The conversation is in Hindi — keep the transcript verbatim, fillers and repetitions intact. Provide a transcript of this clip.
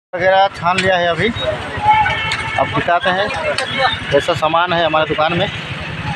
वगैरह छान लिया है अभी, अब दिखाते हैं कैसा सामान है हमारे दुकान में।